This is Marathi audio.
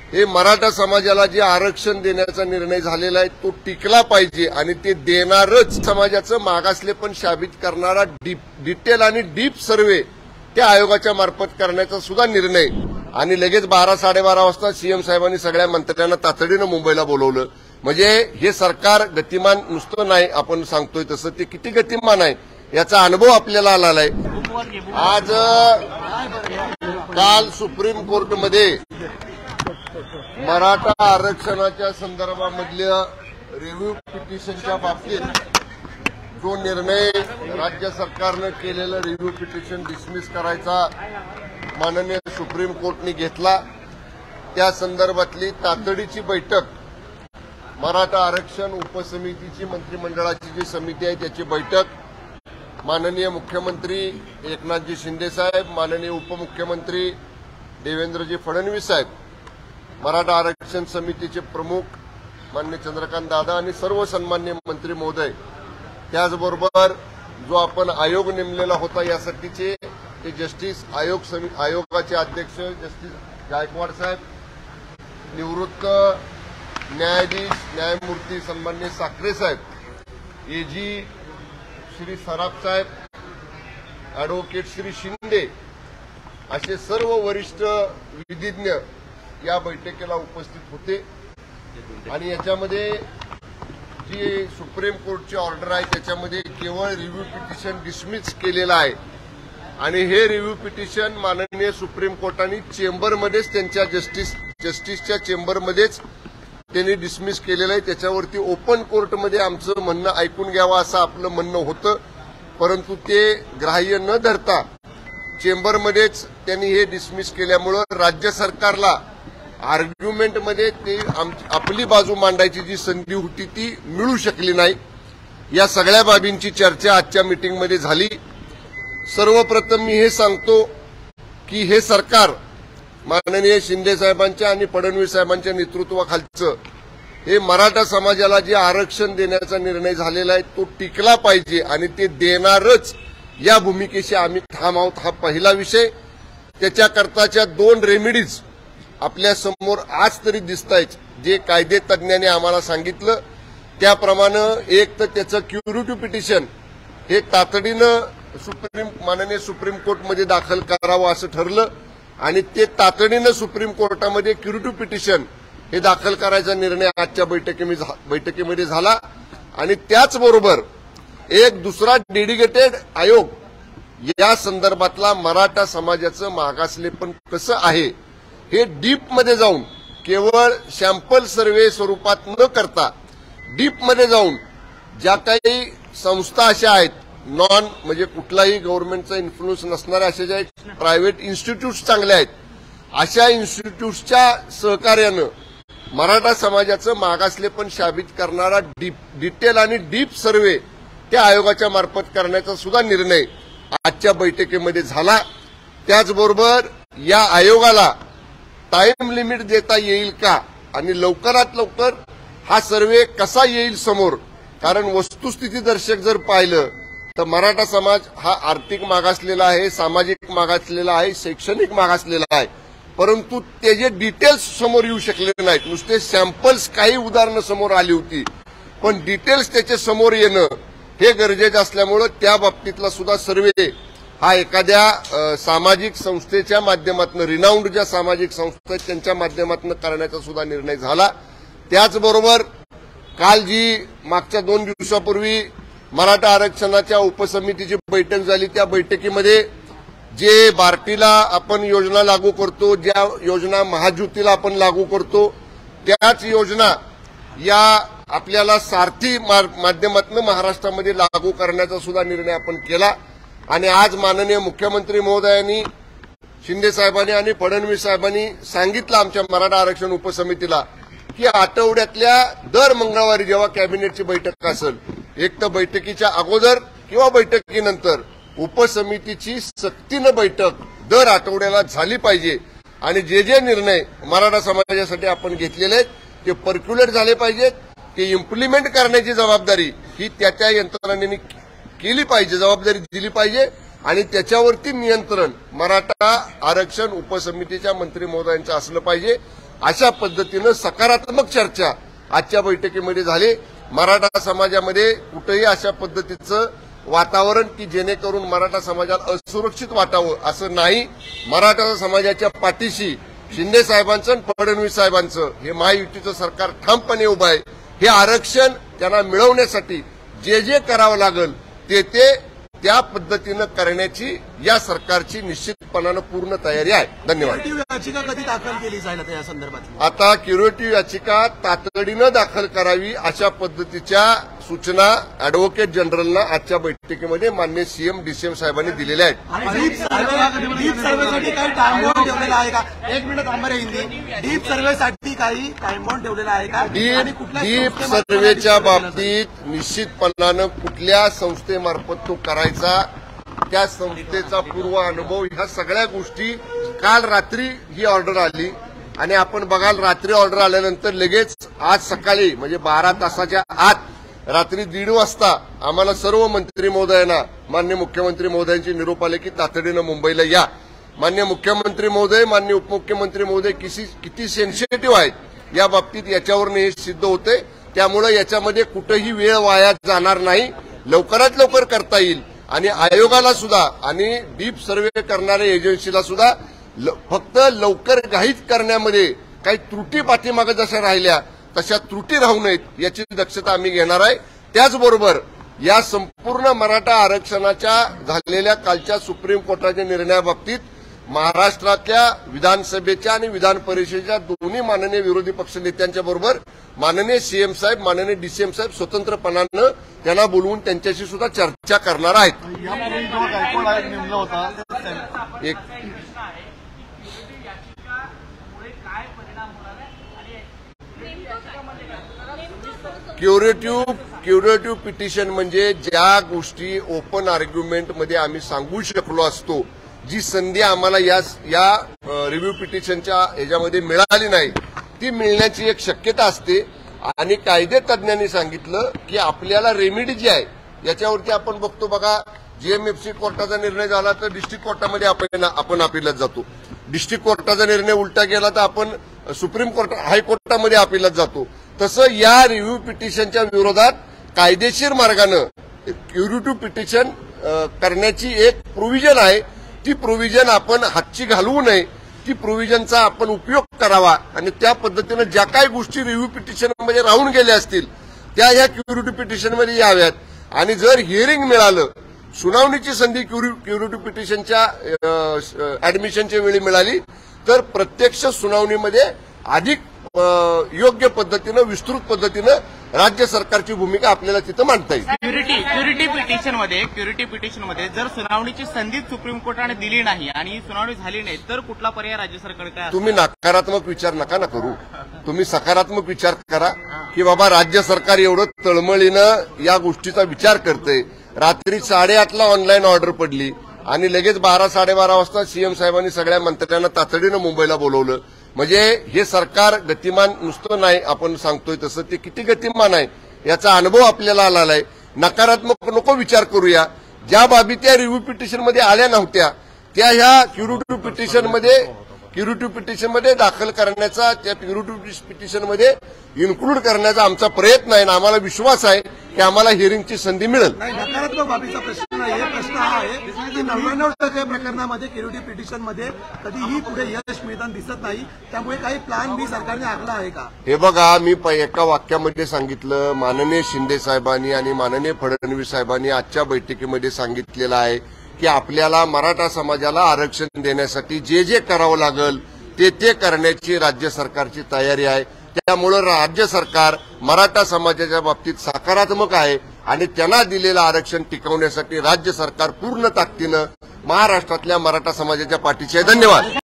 हे मराठा समाजाला जे आरक्षण देण्याचा निर्णय झालेला आहे तो टिकला पाहिजे आणि ते देणारच। समाजाचं मागासलेपण साबित करणारा डिटेल आणि डीप सर्व्हे त्या आयोगाच्या मार्फत करण्याचा सुद्धा निर्णय आणि लगेच 12-12:30 वाजता सीएम साहेबांनी सगळ्या मंत्र्यांना तातडीनं मुंबईला बोलवलं। म्हणजे हे सरकार गतिमान नुसतं नाही आपण सांगतोय तसं ते किती गतिमान आहे याचा अनुभव आपल्याला आलेला आहे। आज काल सुप्रीम कोर्टमध्ये मराठा आरक्षणाच्या संदर्भामधल्या रिव्ह्यू पिटिशनच्या बाबतीत जो निर्णय राज्य सरकारनं केलेलं रिव्ह्यू पिटिशन डिसमिस करायचा माननीय सुप्रीम कोर्टने घेतला, त्या संदर्भातली तातडीची बैठक मराठा आरक्षण उपसमितीची मंत्रिमंडळाची जी समिती आहे त्याची बैठक माननीय मुख्यमंत्री एकनाथजी शिंदे साहेब, माननीय उपमुख्यमंत्री देवेंद्रजी फडणवीस साहेब, मराठा आरक्षण समितीचे प्रमुख माननीय चंद्रकांत दादा आणि सर्व सन्मान्य मंत्री महोदय, त्याचबरोबर जो आपण आयोग नेमलेला होता यासाठीचे ते जस्टिस आयोगाचे अध्यक्ष जस्टिस गायकवाड साहेब, निवृत्त न्यायाधीश न्यायमूर्ती सन्मान्य साखरे साहेब, एजी श्री सराफ साहेब, अॅडव्होकेट श्री शिंदे असे सर्व वरिष्ठ विधिज्ञ या बैठकीला उपस्थित होते। आणि याच्यामध्ये जी सुप्रीम कोर्टची ऑर्डर आहे त्याच्यामध्ये केवळ रिव्ह्यू पिटिशन डिसमिस केलेलं आहे आणि हे रिव्ह्यू पिटिशन माननीय सुप्रीम कोर्टाने चेंबरमध्येच त्यांच्या जस्टिसच्या चेंबरमध्येच त्यांनी डिसमिस केलेलं आहे। त्याच्यावरती ओपन कोर्टमध्ये आमचं म्हणणं ऐकून घ्यावं असं आपलं म्हणणं होतं, परंतु ते ग्राह्य न धरता चेंबरमध्येच त्यांनी हे डिसमिस केल्यामुळं राज्य सरकारला आर्ग्युमेंटमध्ये ते आपली बाजू मांडायची जी संधी होती ती मिळू शकली नाही। या सगळ्या बाबींची चर्चा आजच्या मीटिंगमध्ये झाली। सर्वप्रथम मी हे सांगतो की हे सरकार माननीय शिंदे साहेबांच्या आणि फडणवीस साहेबांच्या नेतृत्वाखालचं हे मराठा समाजाला जे आरक्षण देण्याचा निर्णय झालेला आहे तो टिकला पाहिजे आणि ते देणारच या भूमिकेशी आम्ही ठाम आहोत। हा पहिला विषय। त्याच्याकरताच्या 2 रेमेडीज आपल्या समोर आज तरी दिसतायत जे कायदे तज्ञांनी आम्हाला सांगितलं त्याप्रमाणे। एक तर त्याचं क्युरेटिव्ह पिटिशन हे तातडीनं माननीय सुप्रीम कोर्टमध्ये दाखल करावं असं ठरलं आणि ते तातडीनं सुप्रीम कोर्टामध्ये क्युरेटिव्ह पिटिशन हे दाखल करायचा निर्णय आजच्या बैठकीमध्ये झाला। आणि त्याचबरोबर एक दुसरा डेडिकेटेड आयोग या संदर्भातला मराठा समाजाचं मागासलेपण कसं आहे हे डीपमध्ये जाऊन केवळ सॅम्पल सर्व्हे स्वरूपात न करता डीपमध्ये जाऊन ज्या काही संस्था अशा आहेत नॉन म्हणजे कुठलाही गव्हर्नमेंटचा इन्फ्लुएन्स नसणाऱ्या अशा ज्या प्रायव्हेट इन्स्टिट्यूट्स चांगल्या आहेत अशा इन्स्टिट्यूट्सच्या सहकार्यानं मराठा समाजाचं मागासलेपण साबित करणारा डिटेल आणि डीप सर्व्हे त्या आयोगाच्या मार्फत करण्याचा सुद्धा निर्णय आजच्या बैठकीमध्ये झाला। त्याचबरोबर या आयोगाला टाइम लिमिट देता येईल का आणि लवकरात लवकर हा सर्व्हे कसा येईल समोर, कारण वस्तुस्थिती दर्शक जर पाहिलं तर मराठा समाज हा आर्थिक मागासलेला आहे, सामाजिक मागासलेला आहे, शैक्षणिक मागासलेला आहे, परंतु त्याचे डिटेल्स समोर येऊ शकले नाहीत। नुसते सॅम्पल्स काही उदाहरणं समोर आली होती पण डिटेल्स त्याचे समोर येणं हे गरजेचं असल्यामुळे त्या बाबतीतला सुद्धा सर्व्हे हा एखाद्या सामाजिक संस्थेच्या माध्यमातून रिनाऊंड ज्या सामाजिक संस्था आहेत त्यांच्या माध्यमातून करण्याचा सुद्धा निर्णय झाला। त्याचबरोबर काल जी मागच्या 2 दिवसापूर्वी मराठा आरक्षणाच्या उपसमितीची बैठक झाली त्या बैठकीमध्ये जे बार्टीला आपण योजना लागू करतो, ज्या योजना महाज्योतीला आपण लागू करतो त्याच योजना या आपल्याला सारथी माध्यमातून महाराष्ट्रामध्ये लागू करण्याचा सुद्धा निर्णय आपण केला। आणि आज माननीय मुख्यमंत्री महोदयांनी शिंदे साहेबांनी आणि फडणवीस साहेबांनी सांगितलं आमच्या मराठा आरक्षण उपसमितीला की आठवड्यातल्या दर मंगळवारी जेव्हा कॅबिनेटची बैठक असेल, एक तर बैठकीच्या अगोदर किंवा बैठकीनंतर उपसमितीची सक्तीनं बैठक दर आठवड्याला झाली पाहिजे आणि जे निर्णय मराठा समाजासाठी आपण घेतलेले आहेत ते पर्क्युलेट झाले पाहिजेत, ते इम्प्लिमेंट करण्याची जबाबदारी ही त्या यंत्रणांनी केली पाहिजे, जबाबदारी दिली पाहिजे आणि त्याच्यावरती नियंत्रण मराठा आरक्षण उपसमितीच्या मंत्री महोदयांचं असलं पाहिजे। अशा पद्धतीनं सकारात्मक चर्चा आजच्या बैठकीमध्ये झाली। मराठा समाजामध्ये कुठेही अशा पद्धतीचं वातावरण की जेणेकरून मराठा समाजाला असुरक्षित वाटावं असं नाही। मराठा समाजाच्या पाठीशी शिंदे साहेबांचं आणि फडणवीस साहेबांचं हे महायुतीचं सरकार ठामपणे उभं आहे। हे आरक्षण त्यांना मिळवण्यासाठी जे जे करावं लागेल ते त्या पद्धतीनं करण्याची या सरकारची निश्चितपणानं पूर्ण तयारी आहे। धन्यवाद। याचिका कधी दाखल केली जाईल या संदर्भात? आता क्युरेटिव्ह याचिका तातडीनं दाखल करावी अशा पद्धतीच्या सूचना अॅडव्होकेट जनरलना आजच्या बैठकीमध्ये माननीय सीएम डीसीएम साहेबांनी दिलेल्या आहेत। डीप सर्व्हेसाठी काही टाइम बाउंड ठेवलेला आहे का? एक मिनिट थांबा रे हिंदी। डीप सर्व्हेसाठी काही टाइम बाउंड ठेवलेला आहे का? डीप सर्व्हेच्या बाबतीत निश्चितपणानं कुठल्या संस्थेमार्फत तो करायचा, त्या संस्थेचा पूर्व अनुभव, ह्या सगळ्या गोष्टी काल रात्री ही ऑर्डर आली आणि आपण बघाल रात्री ऑर्डर आल्यानंतर लगेच आज सकाळी म्हणजे 12 तासाच्या आत रात्री 1:30 वाजता आम्हाला सर्व मंत्री महोदयांना माननीय मुख्यमंत्री महोदयांची निरोप आले की तातडीनं मुंबईला या। माननीय मुख्यमंत्री महोदय, माननीय उपमुख्यमंत्री महोदय किती सेन्सिटिव्ह आहेत या बाबतीत याच्यावरून हे सिद्ध होते। त्यामुळे याच्यामध्ये कुठेही वेळ वाया जाणार नाही, लवकरात लवकर करता येईल आणि आयोगाला सुद्धा आणि डीप सर्व्हे करणाऱ्या एजन्सीला सुद्धा फक्त लवकर घाईत करण्यामध्ये काही त्रुटी पाठीमागे जशा राहिल्या तशा त्रुटी राहू नयेत याची दक्षता आम्ही घेणार आहे। त्याचबरोबर या संपूर्ण मराठा आरक्षणाच्या झालेल्या कालच्या सुप्रीम कोर्टाच्या निर्णयाबाबतीत महाराष्ट्रातल्या विधानसभेच्या आणि विधान परिषदेच्या दोन्ही माननीय विरोधी पक्ष नेत्यांच्या बरोबर माननीय सीएम साहेब, माननीय डीसीएम साहेब स्वतंत्रपणानं त्यांना बोलवून त्यांच्याशी सुद्धा चर्चा करणार आहेत। क्युरेटिव्ह पिटिशन म्हणजे ज्या गोष्टी ओपन आर्ग्युमेंटमध्ये आम्ही सांगू शकलो असतो, जी संधी आम्हाला या रिव्ह्यू पिटिशनच्या ह्याच्यामध्ये मिळाली नाही ती मिळण्याची एक शक्यता असते। आणि कायदे तज्ञांनी सांगितलं की आपल्याला रेमेडी जी आहे याच्यावरती आपण बघतो बघा, जीएमएफसी कोर्टाचा निर्णय झाला तर डिस्ट्रिक्ट कोर्टामध्ये आपण अपीलात जातो, डिस्ट्रिक्ट कोर्टाचा निर्णय उलटा गेला तर आपण सुप्रीम कोर्ट हायकोर्टामध्ये अपीलात जातो। तसं या रिव्ह्यू पिटिशनच्या विरोधात कायदेशीर मार्गानं क्युरेटिव्ह पिटिशन करण्याची एक प्रोव्हिजन आहे। ती प्रोव्हिजन आपण हातची घालवू नये, ती प्रोव्हिजनचा आपण उपयोग करावा आणि त्या पद्धतीनं ज्या काही गोष्टी रिव्ह्यू पिटिशनमध्ये राहून गेल्या असतील त्या ह्या क्युरेटिव्ह पिटिशनमध्ये याव्यात। आणि जर हिअरिंग मिळालं, सुनावणीची संधी क्युरेटिव्ह पिटिशनच्या ऍडमिशनच्या वेळी मिळाली तर प्रत्यक्ष सुनावणीमध्ये अधिक योग्य पद्धतीनं विस्तृत पद्धतीनं राज्य सरकारची भूमिका आपल्याला तिथं मांडता येईल। क्युरेटिव्ह पिटिशनमध्ये जर सुनावणीची संधी सुप्रीम कोर्टाने दिली नाही आणि सुनावणी झाली नाही तर कुठला पर्याय राज्य सरकारकडे? तुम्ही नकारात्मक विचार नका ना करू, तुम्ही सकारात्मक विचार करा की बाबा राज्य सरकार एवढं तळमळीनं या गोष्टीचा विचार करते। रात्री 8:30ला ऑनलाईन ऑर्डर पडली आणि लगेच 12-12:30 वाजता सीएम साहेबांनी सगळ्या मंत्र्यांना तातडीनं मुंबईला बोलवलं। म्हणजे हे सरकार गतिमान नुसतं नाही आपण सांगतोय तसं, ते किती गतिमान आहे याचा अनुभव आपल्याला आला आहे। नकारात्मक नको विचार करूया। ज्या बाबी त्या रिव्ह्यू पिटिशनमध्ये आल्या नव्हत्या त्या ह्या क्युरेटिव्ह पिटिशनमध्ये दाखल करण्याचा, त्या क्युरेटिव्ह पिटिशनमध्ये इन्क्लूड करण्याचा आमचा प्रयत्न आहे आणि आम्हाला विश्वास आहे की आम्हाला हिअरिंगची संधी मिळेल। नकारात्मक बाबीचा प्रश्न नाही, प्रश्न हा आहे की 99% प्रकरणामध्ये क्युरेटिव्ह पिटिशनमध्ये कधीही पुढे यश मिळताना दिसत नाही, त्यामुळे काही प्लॅन बी सरकारने आखला आहे का? हे बघा, मी एका वाक्यामध्ये सांगितलं, माननीय शिंदे साहेबांनी आणि माननीय फडणवीस साहेबांनी आजच्या बैठकीमध्ये सांगितलेलं आहे की आपल्याला मराठा समाजाला आरक्षण देण्यासाठी जे जे करावं लागेल ते करण्याची राज्य सरकारची तयारी आहे। त्यामुळे राज्य सरकार मराठा समाजाच्या बाबतीत सकारात्मक आहे आणि त्यांना दिलेलं आरक्षण टिकवण्यासाठी राज्य सरकार पूर्ण ताकदीनं महाराष्ट्रातल्या मराठा समाजाच्या पाठीशी आहे। धन्यवाद।